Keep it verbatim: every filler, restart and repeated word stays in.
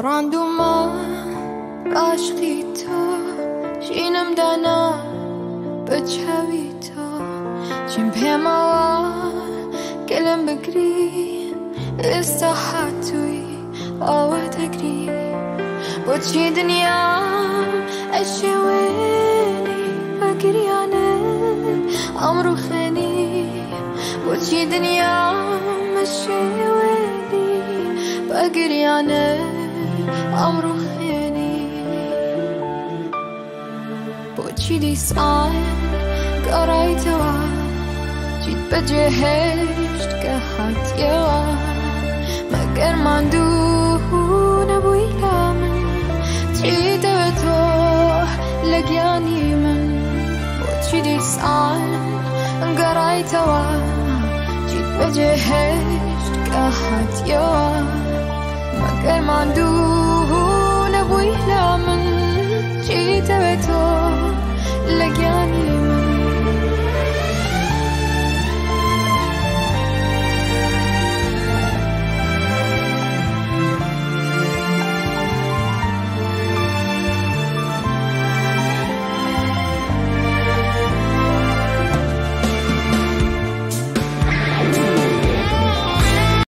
رندوما عشقی تو شینم دانا بچوی تو چیم پیما کلم بگری استحاتوی آوه تگری با چی دنیا اشوینی بگریانه امرو خینی با چی دنیا اشوینی بگریانه امرو خینی با چی دیسان گرای تو جیت بجهشت که حد یوا مگر من دو نبوی لامن چی دو تو لگیانی من با چی دیسان گرای تو جیت بجهشت که حد یوا مگر من دو نبوی لامن چی دو تو لگیانی